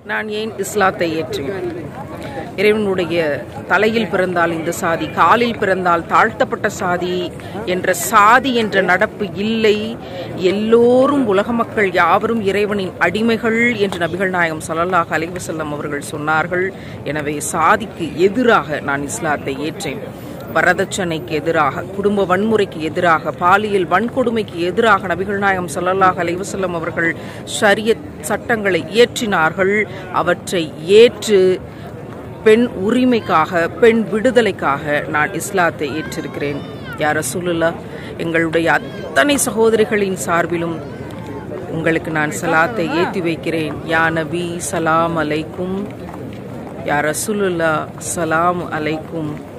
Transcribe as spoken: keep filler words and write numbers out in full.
நான் ஏன் இஸ்லாத்தை ஏற்றேன்? இறைவனுடைய தலையில் பிறந்தால் இந்த சாதி, காலில் பிறந்தால் தாழ்த்தப்பட்ட சாதி என்ற சாதி என்ற நடப்பு இல்லை. எல்லோரும் உலக மக்கள் யாவரும் இறைவனின் அடிமைகள் என்று நபிகள் நாயகம் ஸல்லல்லாஹு அலைஹி வஸல்லம் அவர்கள் சொன்னார்கள். எனவே சாதிக்கு எதிராக நான் இஸ்லாத்தை ஏற்றேன். வரதட்சணைக்கு எதிராக, குடும்ப வன்முறைக்கு எதிராக, பாலியல் வன்கொடுமைக்கு எதிராக நபிகள் நாயகம் ஸல்லல்லாஹு அலைஹி வஸல்லம் அவர்கள் ஷரியத் சட்டங்களை இயற்றினார்கள். அவற்றை ஏற்று பெண் உரிமைக்காக, பெண் விடுதலைக்காக நான் இஸ்லாத்தை ஏற்றிருக்கிறேன். யா ரசூலுல்லாஹ், எங்களுடைய அத்தனை சகோதரிகளின் சார்பிலும் உங்களுக்கு நான் சலாத்தை ஏற்றி வைக்கிறேன். யா நபி சலாம் அலைக்கும், யா ரசூலுல்லாஹ் சலாம் அலைக்கும்.